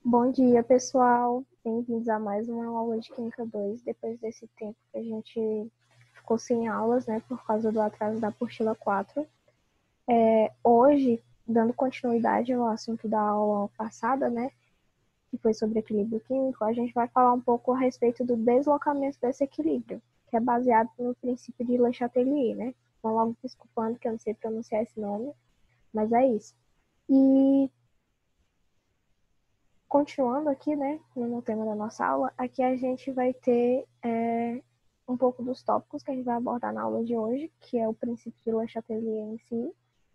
Bom dia, pessoal. Bem-vindos a mais uma aula de Química 2, depois desse tempo que a gente ficou sem aulas, né, por causa do atraso da apostila 4. Hoje, dando continuidade ao assunto da aula passada, né, que foi sobre equilíbrio químico, a gente vai falar um pouco a respeito do deslocamento desse equilíbrio, que é baseado no princípio de Le Chatelier, né? Então, logo desculpando que eu não sei pronunciar esse nome, mas é isso. E continuando aqui, né, no tema da nossa aula, aqui a gente vai ter um pouco dos tópicos que a gente vai abordar na aula de hoje, que é o princípio de Le Chatelier em si,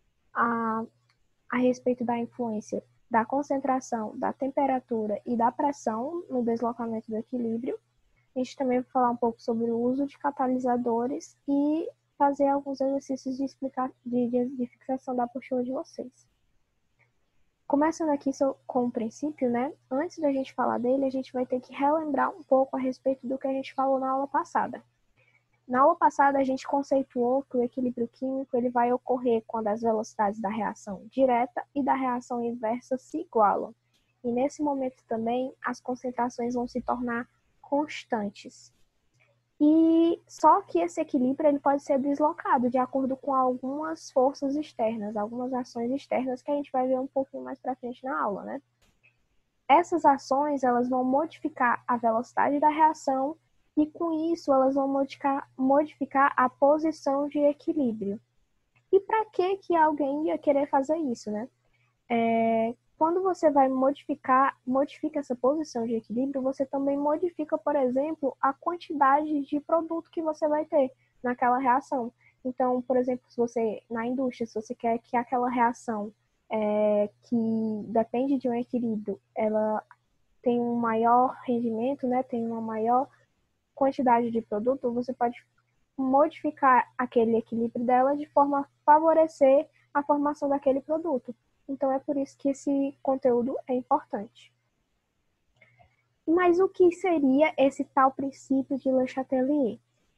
a respeito da influência da concentração, da temperatura e da pressão no deslocamento do equilíbrio. A gente também vai falar um pouco sobre o uso de catalisadores e fazer alguns exercícios de fixação da apostila de vocês. Começando aqui com o princípio, né? Antes da gente falar dele, a gente vai ter que relembrar um pouco a respeito do que a gente falou na aula passada. Na aula passada, a gente conceituou que o equilíbrio químico ele vai ocorrer quando as velocidades da reação direta e da reação inversa se igualam. E nesse momento também, as concentrações vão se tornar constantes. E só que esse equilíbrio ele pode ser deslocado de acordo com algumas forças externas, algumas ações externas que a gente vai ver um pouquinho mais para frente na aula, né? Essas ações elas vão modificar a velocidade da reação e com isso elas vão modificar a posição de equilíbrio. E para que alguém ia querer fazer isso, né? Quando você vai modifica essa posição de equilíbrio, você também modifica, por exemplo, a quantidade de produto que você vai ter naquela reação. Então, por exemplo, se você, na indústria, se você quer que aquela reação que depende de um equilíbrio, ela tem um maior rendimento, né, tem uma maior quantidade de produto, você pode modificar aquele equilíbrio dela de forma a favorecer a formação daquele produto. Então, é por isso que esse conteúdo é importante. Mas o que seria esse tal princípio de Le Chatelier?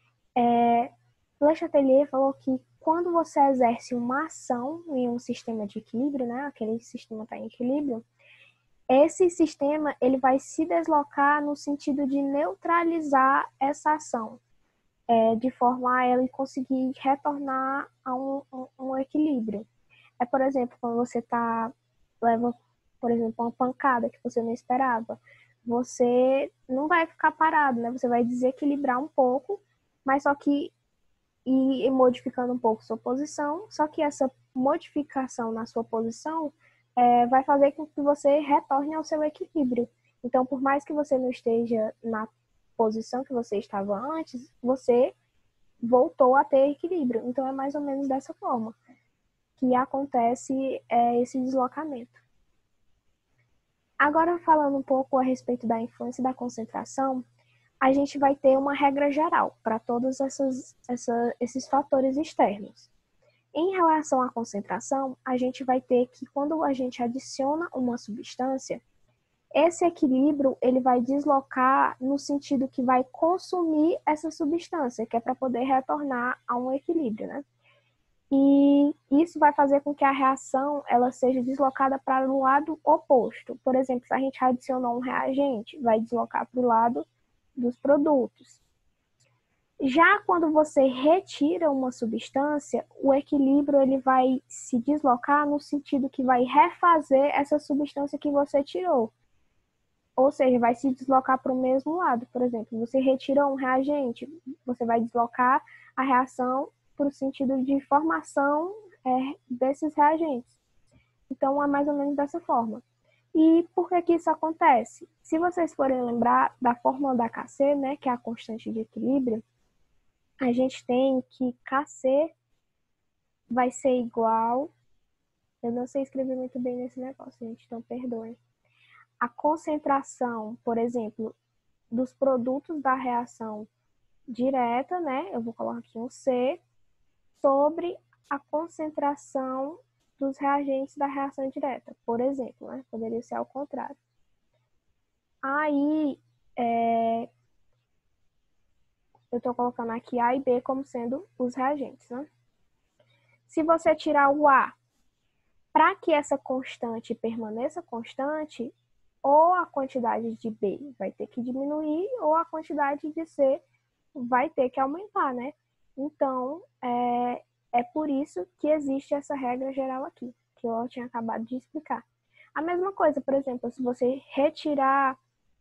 Le Chatelier falou que quando você exerce uma ação em um sistema de equilíbrio, né, aquele sistema está em equilíbrio, esse sistema ele vai se deslocar no sentido de neutralizar essa ação, de forma a ela conseguir retornar a um equilíbrio. Por exemplo, quando você leva, por exemplo, uma pancada que você não esperava, você não vai ficar parado, né? Você vai desequilibrar um pouco, mas só que ir modificando um pouco sua posição, só que essa modificação na sua posição vai fazer com que você retorne ao seu equilíbrio. Então, por mais que você não esteja na posição que você estava antes, você voltou a ter equilíbrio. Então, é mais ou menos dessa forma que acontece esse deslocamento. Agora, falando um pouco a respeito da influência da concentração, a gente vai ter uma regra geral para todos esses fatores externos. Em relação à concentração, a gente vai ter que quando a gente adiciona uma substância, esse equilíbrio ele vai deslocar no sentido que vai consumir essa substância, que é para poder retornar a um equilíbrio, né? E isso vai fazer com que a reação ela seja deslocada para o lado oposto. Por exemplo, se a gente adicionou um reagente, vai deslocar para o lado dos produtos. Já quando você retira uma substância, o equilíbrio ele vai se deslocar no sentido que vai refazer essa substância que você tirou. Ou seja, vai se deslocar para o mesmo lado. Por exemplo, você retirou um reagente, você vai deslocar a reação para o sentido de formação desses reagentes. Então, é mais ou menos dessa forma. E por que isso acontece? Se vocês forem lembrar da fórmula da Kc, né, que é a constante de equilíbrio, a gente tem que Kc vai ser igual... Eu não sei escrever muito bem nesse negócio, gente, então perdoem. A concentração, por exemplo, dos produtos da reação direta, né? Eu vou colocar aqui um C, sobre a concentração dos reagentes da reação direta, por exemplo, né? Poderia ser ao contrário. Aí, eu estou colocando aqui A e B como sendo os reagentes, né? Se você tirar o A, para que essa constante permaneça constante, ou a quantidade de B vai ter que diminuir, ou a quantidade de C vai ter que aumentar, né? Então, é por isso que existe essa regra geral aqui, que eu tinha acabado de explicar. A mesma coisa, por exemplo, se você retirar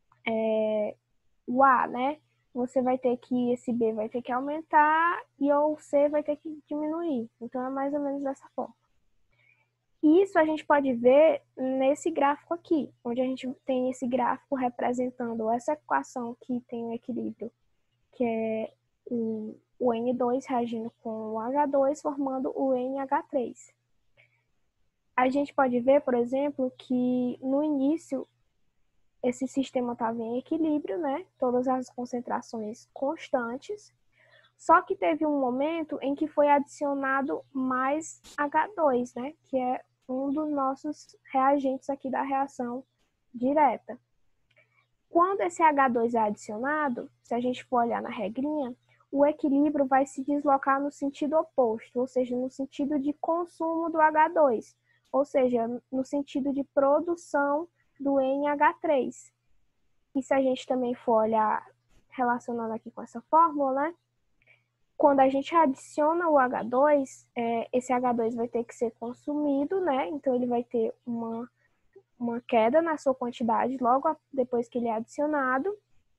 o A, né? Você vai ter que, esse B vai ter que aumentar e o C vai ter que diminuir. Então, é mais ou menos dessa forma. Isso a gente pode ver nesse gráfico aqui, onde a gente tem esse gráfico representando essa equação que tem o equilíbrio, que é o N2 reagindo com o H2, formando o NH3. A gente pode ver, por exemplo, que no início esse sistema estava em equilíbrio, né? Todas as concentrações constantes. Só que teve um momento em que foi adicionado mais H2, né? Que é um dos nossos reagentes aqui da reação direta. Quando esse H2 é adicionado, se a gente for olhar na regrinha, o equilíbrio vai se deslocar no sentido oposto, ou seja, no sentido de consumo do H2, ou seja, no sentido de produção do NH3. E se a gente também for olhar, relacionando aqui com essa fórmula, né? Quando a gente adiciona o H2, esse H2 vai ter que ser consumido, né? Então, ele vai ter uma queda na sua quantidade logo depois que ele é adicionado.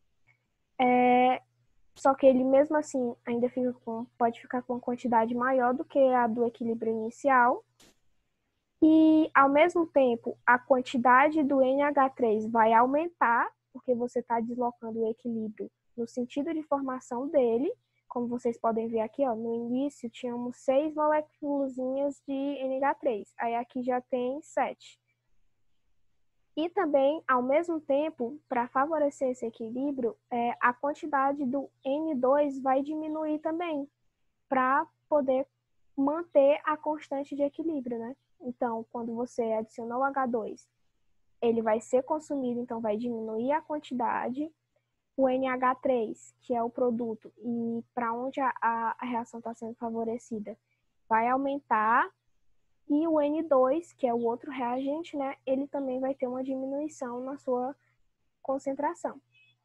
Só que ele, mesmo assim, ainda pode ficar com uma quantidade maior do que a do equilíbrio inicial. E, ao mesmo tempo, a quantidade do NH3 vai aumentar, porque você está deslocando o equilíbrio no sentido de formação dele. Como vocês podem ver aqui, ó, no início tínhamos 6 moléculas de NH3, aí aqui já tem 7. E também, ao mesmo tempo, para favorecer esse equilíbrio, a quantidade do N2 vai diminuir também, para poder manter a constante de equilíbrio, né? Então, quando você adiciona o H2, ele vai ser consumido, então vai diminuir a quantidade. O NH3, que é o produto, e para onde a reação está sendo favorecida, vai aumentar. E o N2, que é o outro reagente, né, ele também vai ter uma diminuição na sua concentração.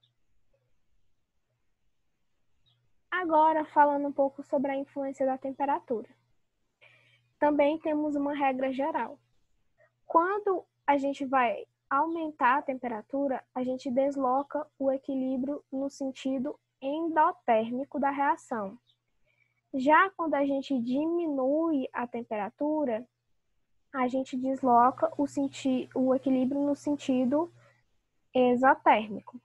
Agora, falando um pouco sobre a influência da temperatura. Também temos uma regra geral. Quando a gente vai aumentar a temperatura, a gente desloca o equilíbrio no sentido endotérmico da reação. Já quando a gente diminui a temperatura, a gente desloca o equilíbrio no sentido exotérmico.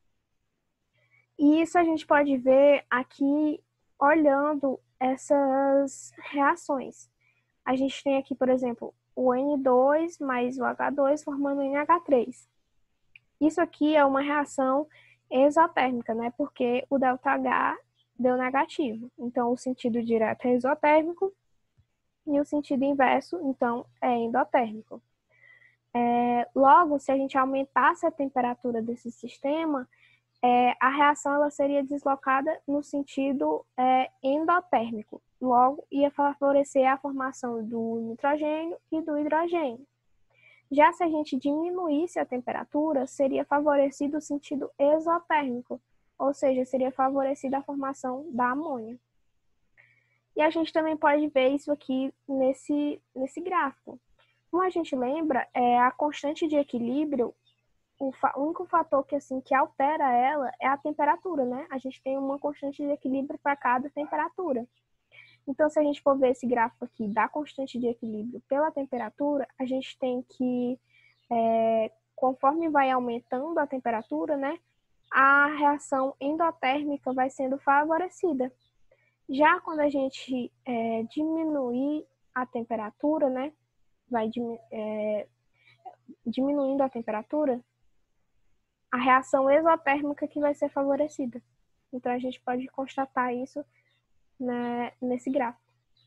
E isso a gente pode ver aqui olhando essas reações. A gente tem aqui, por exemplo, o N2 mais o H2 formando o NH3. Isso aqui é uma reação exotérmica, né? Porque o ΔH deu negativo. Então, o sentido direto é exotérmico e o sentido inverso, então, é endotérmico. Logo, se a gente aumentasse a temperatura desse sistema, a reação ela seria deslocada no sentido endotérmico. Logo, ia favorecer a formação do nitrogênio e do hidrogênio. Já se a gente diminuísse a temperatura, seria favorecido o sentido exotérmico, ou seja, seria favorecida a formação da amônia. E a gente também pode ver isso aqui nesse gráfico. Como a gente lembra, a constante de equilíbrio, o único fator que altera ela é a temperatura, né? A gente tem uma constante de equilíbrio para cada temperatura. Então, se a gente for ver esse gráfico aqui da constante de equilíbrio pela temperatura, a gente tem que, conforme vai aumentando a temperatura, né, a reação endotérmica vai sendo favorecida. Já quando a gente diminuir a temperatura, né, vai diminuindo a temperatura, a reação exotérmica que vai ser favorecida. Então, a gente pode constatar isso, né, nesse gráfico.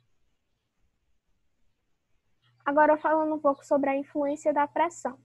Agora, falando um pouco sobre a influência da pressão.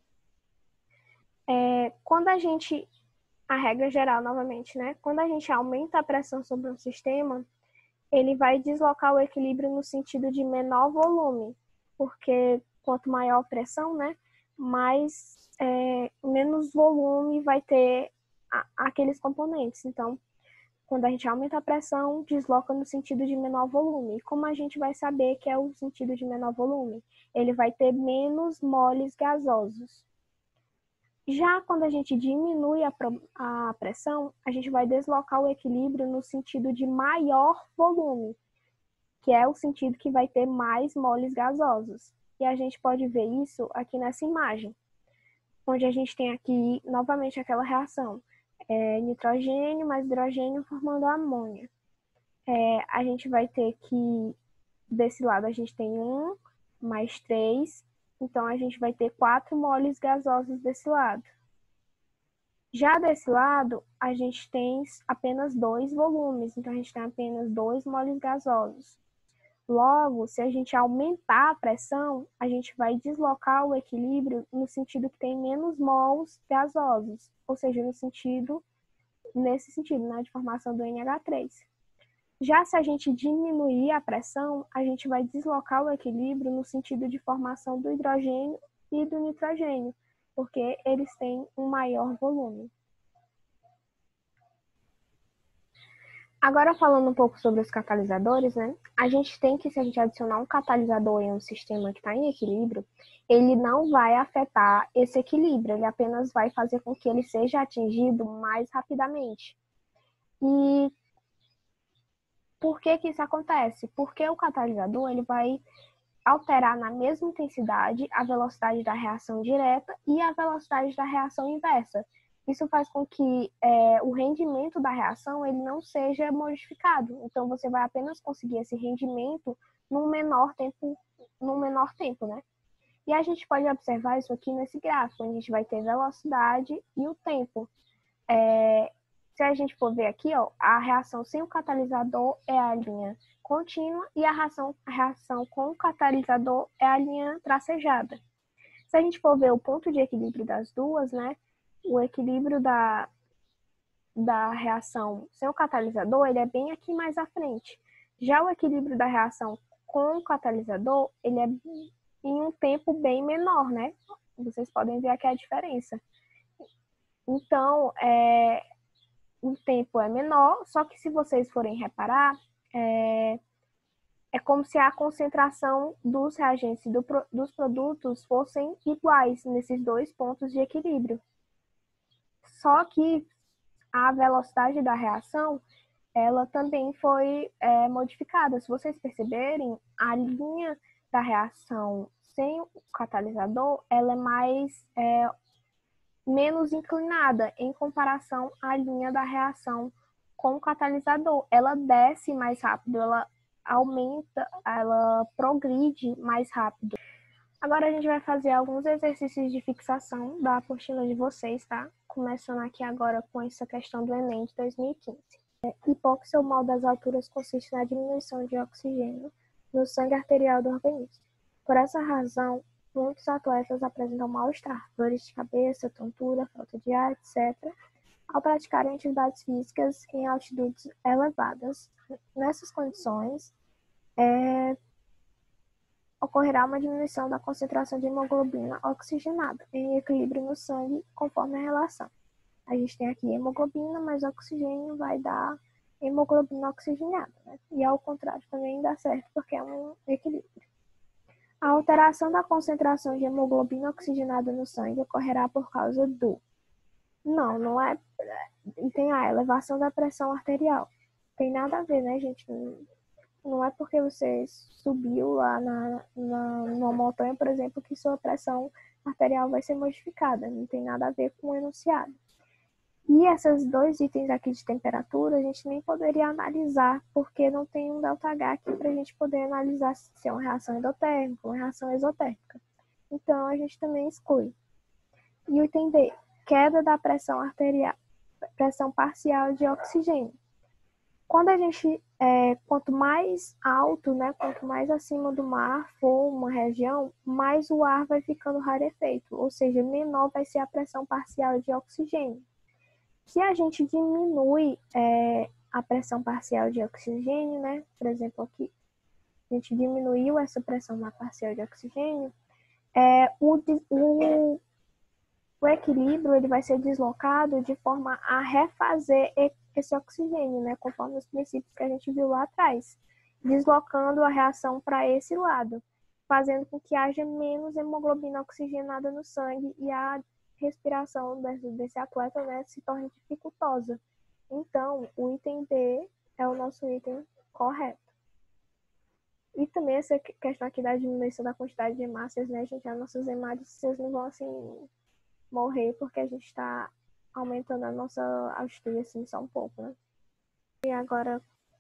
Quando a regra geral, novamente, né? Quando a gente aumenta a pressão sobre um sistema, ele vai deslocar o equilíbrio no sentido de menor volume, porque quanto maior a pressão, né, mais menos volume vai ter aqueles componentes. Então, quando a gente aumenta a pressão, desloca no sentido de menor volume. Como a gente vai saber que é o sentido de menor volume? Ele vai ter menos moles gasosos. Já quando a gente diminui a pressão, a gente vai deslocar o equilíbrio no sentido de maior volume, que é o sentido que vai ter mais moles gasosos. E a gente pode ver isso aqui nessa imagem, onde a gente tem aqui novamente aquela reação. Nitrogênio mais hidrogênio formando amônia. A gente vai ter que, desse lado, a gente tem 1 mais 3, então a gente vai ter 4 moles gasosos desse lado. Já desse lado, a gente tem apenas 2 volumes, então a gente tem apenas 2 moles gasosos. Logo, se a gente aumentar a pressão, a gente vai deslocar o equilíbrio no sentido que tem menos mols gasosos, ou seja, nesse sentido, né, de formação do NH3. Já se a gente diminuir a pressão, a gente vai deslocar o equilíbrio no sentido de formação do hidrogênio e do nitrogênio, porque eles têm um maior volume. Agora, falando um pouco sobre os catalisadores, né? A gente tem que, se a gente adicionar um catalisador em um sistema que está em equilíbrio, ele não vai afetar esse equilíbrio, ele apenas vai fazer com que ele seja atingido mais rapidamente. E por que que isso acontece? Porque o catalisador ele vai alterar na mesma intensidade a velocidade da reação direta e a velocidade da reação inversa. Isso faz com que o rendimento da reação ele não seja modificado. Então, você vai apenas conseguir esse rendimento num menor tempo, né? E a gente pode observar isso aqui nesse gráfico, onde a gente vai ter velocidade e o tempo. Se a gente for ver aqui, ó, a reação sem o catalisador é a linha contínua e a reação com o catalisador é a linha tracejada. Se a gente for ver o ponto de equilíbrio das duas, né, o equilíbrio da reação sem o catalisador, ele é bem aqui mais à frente. Já o equilíbrio da reação com o catalisador, ele é em um tempo bem menor, né? Vocês podem ver aqui a diferença. Então, o tempo é menor, só que se vocês forem reparar, é como se a concentração dos reagentes e dos produtos fossem iguais nesses dois pontos de equilíbrio. Só que a velocidade da reação, ela também foi modificada. Se vocês perceberem, a linha da reação sem o catalisador, ela é menos inclinada em comparação à linha da reação com o catalisador. Ela desce mais rápido, ela aumenta, ela progride mais rápido. Agora a gente vai fazer alguns exercícios de fixação da apostila de vocês, tá? Começando aqui agora com essa questão do Enem de 2015. Hipóxia ou mal das alturas consiste na diminuição de oxigênio no sangue arterial do organismo. Por essa razão, muitos atletas apresentam mal-estar, dores de cabeça, tontura, falta de ar, etc., ao praticarem atividades físicas em altitudes elevadas. Nessas condições, ocorrerá uma diminuição da concentração de hemoglobina oxigenada em equilíbrio no sangue, conforme a relação. A gente tem aqui hemoglobina, mas oxigênio vai dar hemoglobina oxigenada, né? E ao contrário também dá certo, porque é um equilíbrio. A alteração da concentração de hemoglobina oxigenada no sangue ocorrerá por causa do... Não é... E tem a elevação da pressão arterial. Tem nada a ver, né, gente? Não é porque você subiu lá numa montanha, por exemplo, que sua pressão arterial vai ser modificada. Não tem nada a ver com o enunciado. E esses dois itens aqui de temperatura, a gente nem poderia analisar, porque não tem um ΔH aqui para a gente poder analisar se é uma reação endotérmica ou uma reação exotérmica. Então, a gente também exclui. E o item D, queda da pressão arterial, pressão parcial de oxigênio. Quando a gente, quanto mais alto, né, quanto mais acima do mar for uma região, mais o ar vai ficando rarefeito, ou seja, menor vai ser a pressão parcial de oxigênio. Se a gente diminui a pressão parcial de oxigênio, né, por exemplo aqui, a gente diminuiu essa pressão parcial de oxigênio, o equilíbrio ele vai ser deslocado de forma a refazer esse oxigênio, né, conforme os princípios que a gente viu lá atrás, deslocando a reação para esse lado, fazendo com que haja menos hemoglobina oxigenada no sangue e a respiração desse atleta, né, se torne dificultosa. Então, o item B é o nosso item correto. E também essa questão aqui da diminuição da quantidade de hemácias, né, gente? As nossas hemácias não vão, assim, morrer porque a gente está aumentando a nossa altitude, assim, só um pouco, né? E agora,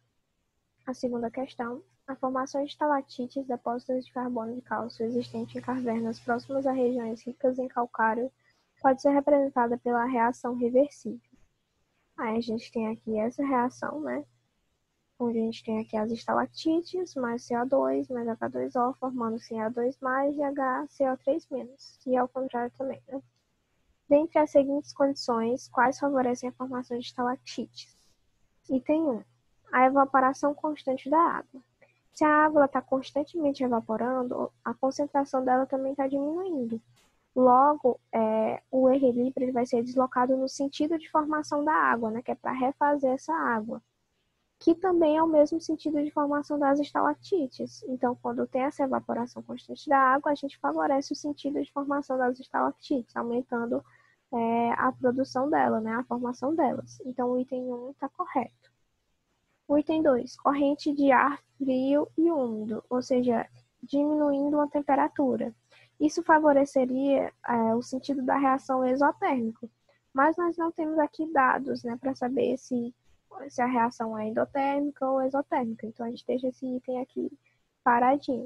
a segunda questão. A formação de estalactites, depósitos de carbono de cálcio existentes em cavernas próximas a regiões ricas em calcário, pode ser representada pela reação reversível. Aí a gente tem aqui essa reação, né? Onde a gente tem aqui as estalactites, mais CO2, mais H2O, formando CO2+, e HCO3-. E ao contrário também, né? Dentre as seguintes condições, quais favorecem a formação de estalactites? Item 1. A evaporação constante da água. Se a água está constantemente evaporando, a concentração dela também está diminuindo. Logo, o equilíbrio ele vai ser deslocado no sentido de formação da água, né, que é para refazer essa água, que também é o mesmo sentido de formação das estalactites. Então, quando tem essa evaporação constante da água, a gente favorece o sentido de formação das estalactites, aumentando a produção dela, né, a formação delas. Então, o item 1 está correto. O item 2, corrente de ar frio e úmido, ou seja, diminuindo a temperatura. Isso favoreceria o sentido da reação exotérmica, mas nós não temos aqui dados, né, para saber se a reação é endotérmica ou exotérmica. Então, a gente deixa esse item aqui paradinho.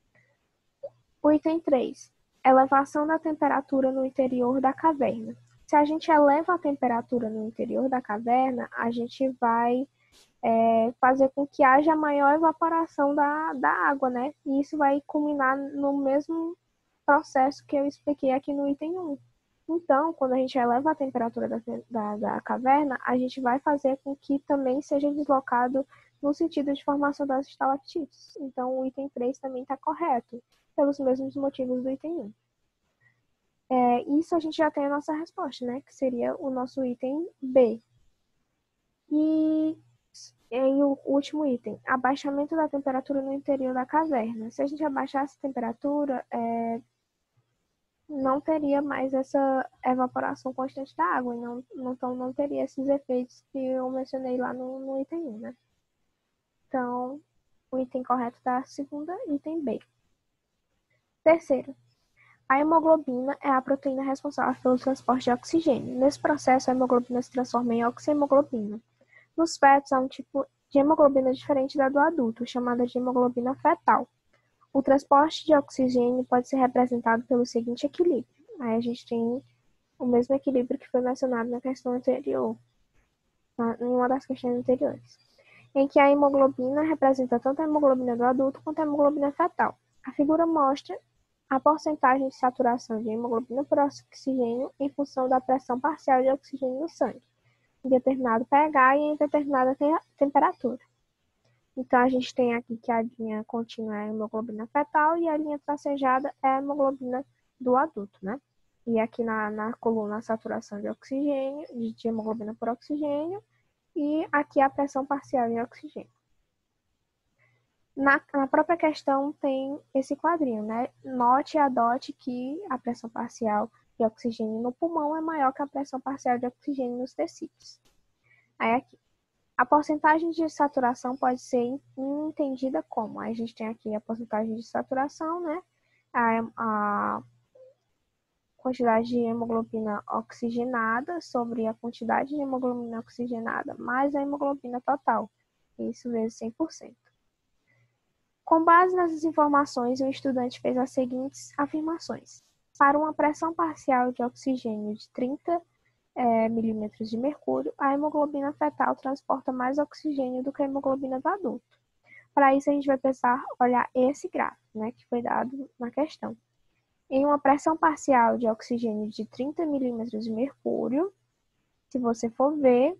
O item 3, elevação da temperatura no interior da caverna. Se a gente eleva a temperatura no interior da caverna, a gente vai fazer com que haja maior evaporação da água, né? E isso vai culminar no mesmo processo que eu expliquei aqui no item 1. Então, quando a gente eleva a temperatura da caverna, a gente vai fazer com que também seja deslocado no sentido de formação das estalactites. Então, o item 3 também está correto, pelos mesmos motivos do item 1. Isso a gente já tem a nossa resposta, né? Que seria o nosso item B. E o último item, abaixamento da temperatura no interior da caverna. Se a gente abaixasse a temperatura, não teria mais essa evaporação constante da água, então não teria esses efeitos que eu mencionei lá no item 1, né? Então, o item correto da segunda, item B. Terceiro, a hemoglobina é a proteína responsável pelo transporte de oxigênio. Nesse processo, a hemoglobina se transforma em oxihemoglobina. Nos fetos, há um tipo de hemoglobina diferente da do adulto, chamada de hemoglobina fetal. O transporte de oxigênio pode ser representado pelo seguinte equilíbrio. Aí a gente tem o mesmo equilíbrio que foi mencionado na questão anterior, em uma das questões anteriores, em que a hemoglobina representa tanto a hemoglobina do adulto quanto a hemoglobina fetal. A figura mostra a porcentagem de saturação de hemoglobina por oxigênio em função da pressão parcial de oxigênio no sangue, em determinado pH e em determinada temperatura. Então, a gente tem aqui que a linha contínua é a hemoglobina fetal e a linha tracejada é a hemoglobina do adulto, né? E aqui na coluna a saturação de oxigênio, de hemoglobina por oxigênio, e aqui a pressão parcial de oxigênio. Na própria questão tem esse quadrinho, né? Note e adote que a pressão parcial de oxigênio no pulmão é maior que a pressão parcial de oxigênio nos tecidos. Aí aqui. A porcentagem de saturação pode ser entendida como? A gente tem aqui a porcentagem de saturação, né? A quantidade de hemoglobina oxigenada sobre a quantidade de hemoglobina oxigenada mais a hemoglobina total. Isso vezes 100%. Com base nessas informações, o estudante fez as seguintes afirmações. Para uma pressão parcial de oxigênio de 30 milímetros de mercúrio, a hemoglobina fetal transporta mais oxigênio do que a hemoglobina do adulto. Para isso, a gente vai precisar olhar esse gráfico, né, que foi dado na questão. Em uma pressão parcial de oxigênio de 30 milímetros de mercúrio, se você for ver,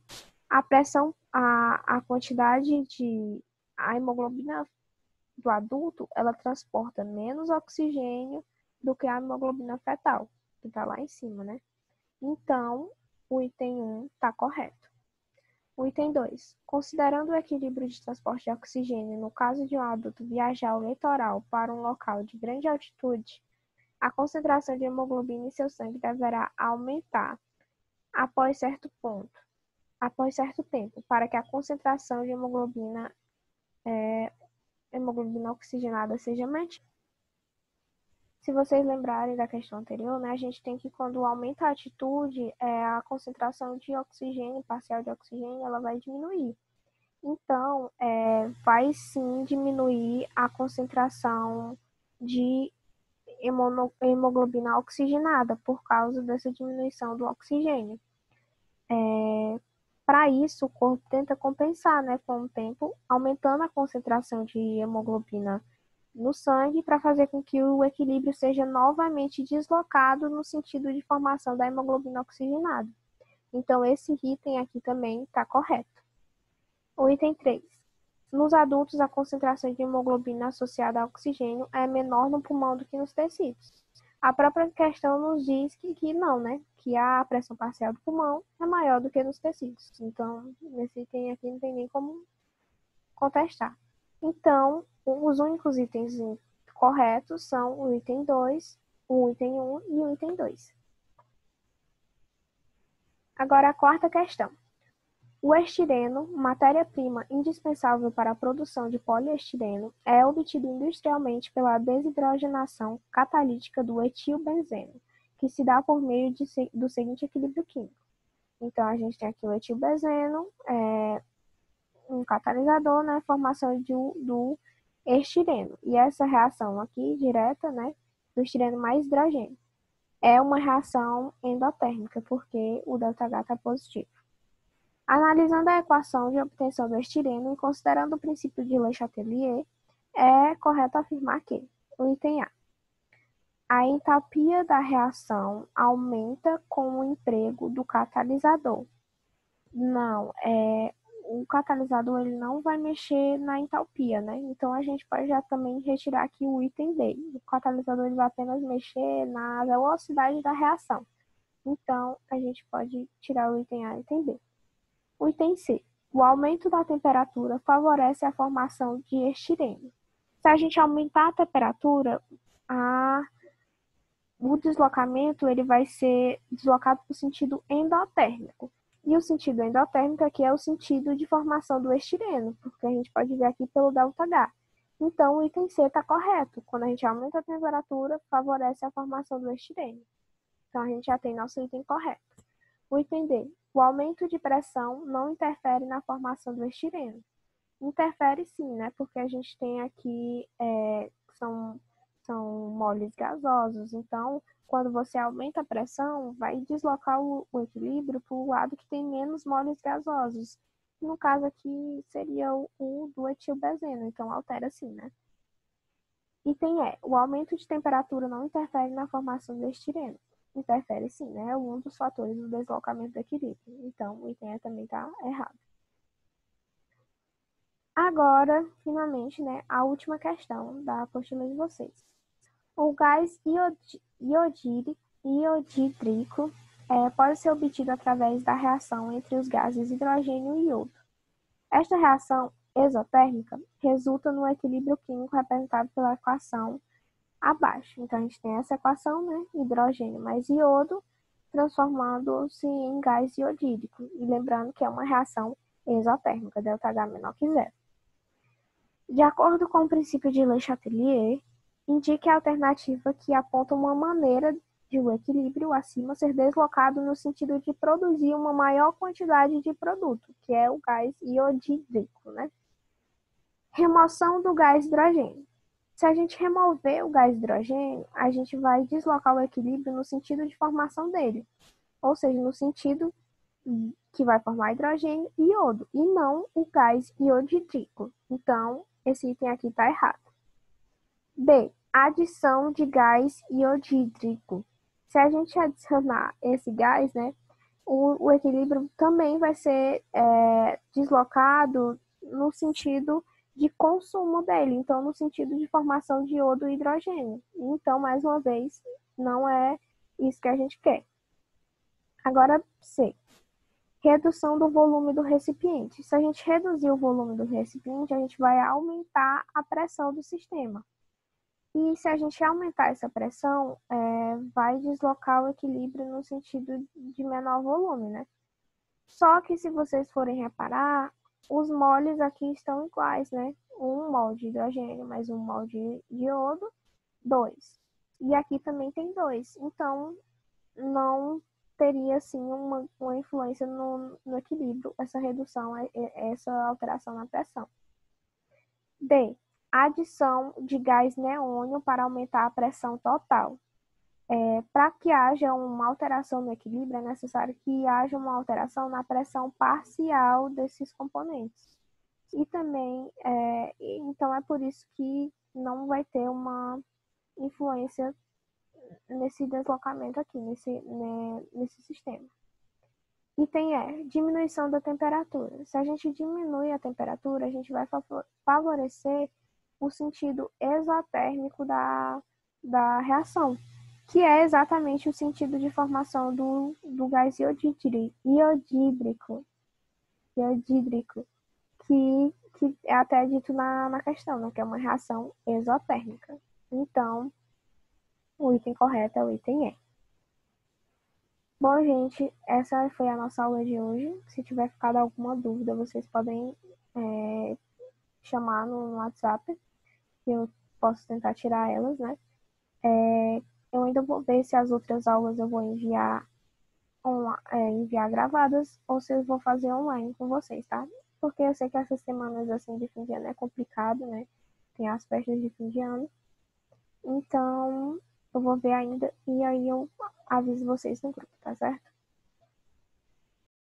a quantidade a hemoglobina do adulto, ela transporta menos oxigênio do que a hemoglobina fetal, que está lá em cima, né? Então, o item 1 está correto. O item 2. Considerando o equilíbrio de transporte de oxigênio no caso de um adulto viajar ao litoral para um local de grande altitude, a concentração de hemoglobina em seu sangue deverá aumentar após certo tempo, para que a concentração de hemoglobina oxigenada seja mantida. Se vocês lembrarem da questão anterior, né, a gente tem que, quando aumenta a altitude, a concentração de oxigênio, parcial de oxigênio, ela vai diminuir. Então, vai sim diminuir a concentração de hemoglobina oxigenada por causa dessa diminuição do oxigênio. Para isso, o corpo tenta compensar, né, com o tempo, aumentando a concentração de hemoglobina no sangue para fazer com que o equilíbrio seja novamente deslocado no sentido de formação da hemoglobina oxigenada. Então, esse item aqui também está correto. O item 3. Nos adultos, a concentração de hemoglobina associada ao oxigênio é menor no pulmão do que nos tecidos. A própria questão nos diz que não, né? Que a pressão parcial do pulmão é maior do que nos tecidos. Então, nesse item aqui não tem nem como contestar. Então, os únicos itens corretos são o item 2, o item 1 e o item 2. Agora, a quarta questão. O estireno, matéria-prima indispensável para a produção de poliestireno, é obtido industrialmente pela desidrogenação catalítica do etilbenzeno, que se dá por meio do seguinte equilíbrio químico. Então, a gente tem aqui o etilbenzeno, um catalisador, né, formação do estireno. E essa reação aqui, direta, né, do estireno mais hidrogênio, é uma reação endotérmica, porque o ΔH está positivo. Analisando a equação de obtenção do estireno e considerando o princípio de Le Chatelier, é correto afirmar que, o item a entalpia da reação aumenta com o emprego do catalisador. Não, o catalisador ele não vai mexer na entalpia, né? Então, a gente pode já também retirar aqui o item B. O catalisador ele vai apenas mexer na velocidade da reação. Então, a gente pode tirar o item A e o item B. O item C. O aumento da temperatura favorece a formação de estireno. Se a gente aumentar a temperatura, o deslocamento ele vai ser deslocado para o sentido endotérmico. E o sentido endotérmico aqui é o sentido de formação do estireno, porque a gente pode ver aqui pelo ΔH. Então, o item C está correto. Quando a gente aumenta a temperatura, favorece a formação do estireno. Então, a gente já tem nosso item correto. O item D. O aumento de pressão não interfere na formação do estireno. Interfere sim, né? Porque a gente tem aqui, são moles gasosos. Então, quando você aumenta a pressão, vai deslocar o equilíbrio para o lado que tem menos moles gasosos. No caso aqui, seria o do etilbenzeno. Então, altera sim, né? Item E. O aumento de temperatura não interfere na formação do estireno. Interfere sim, né? É um dos fatores do deslocamento do equilíbrio. Então, o item E também está errado. Agora, finalmente, né, a última questão da apostila de vocês. O gás iodídrico pode ser obtido através da reação entre os gases hidrogênio e iodo. Esta reação exotérmica resulta no equilíbrio químico representado pela equação abaixo. Então, a gente tem essa equação, né? Hidrogênio mais iodo, transformando-se em gás iodídrico. E lembrando que é uma reação exotérmica, ΔH menor que zero. De acordo com o princípio de Le Chatelier, indique a alternativa que aponta uma maneira de o equilíbrio acima ser deslocado no sentido de produzir uma maior quantidade de produto, que é o gás iodídrico, né? Remoção do gás hidrogênio. Se a gente remover o gás hidrogênio, a gente vai deslocar o equilíbrio no sentido de formação dele, ou seja, no sentido que vai formar hidrogênio e iodo, e não o gás iodídrico. Então, esse item aqui está errado. B. Adição de gás iodídrico. Se a gente adicionar esse gás, né, o equilíbrio também vai ser deslocado no sentido de consumo dele, então no sentido de formação de iodo e hidrogênio. Então, mais uma vez, não é isso que a gente quer. Agora, C. Redução do volume do recipiente. Se a gente reduzir o volume do recipiente, a gente vai aumentar a pressão do sistema. E se a gente aumentar essa pressão, vai deslocar o equilíbrio no sentido de menor volume, né? Só que se vocês forem reparar, os moles aqui estão iguais, né? Um mol de hidrogênio mais um mol de iodo, 2. E aqui também tem 2. Então, não teria, assim, uma influência no equilíbrio, essa redução, essa alteração na pressão. D. Adição de gás neônio para aumentar a pressão total. Para que haja uma alteração no equilíbrio, é necessário que haja uma alteração na pressão parcial desses componentes. E também, então é por isso que não vai ter uma influência nesse deslocamento aqui, nesse sistema. Item diminuição da temperatura. Se a gente diminui a temperatura, a gente vai favorecer o sentido exotérmico da reação, que é exatamente o sentido de formação do gás iodídrico, que é até dito na questão, né, que é uma reação exotérmica. Então, o item correto é o item E. Bom, gente, essa foi a nossa aula de hoje. Se tiver ficado alguma dúvida, vocês podem chamar no WhatsApp, que eu posso tentar tirar elas, né? Eu ainda vou ver se as outras aulas eu vou enviar gravadas ou se eu vou fazer online com vocês, tá? Porque eu sei que essas semanas assim de fim de ano é complicado, né? Tem as festas de fim de ano. Então, eu vou ver ainda e aí eu aviso vocês no grupo, tá certo?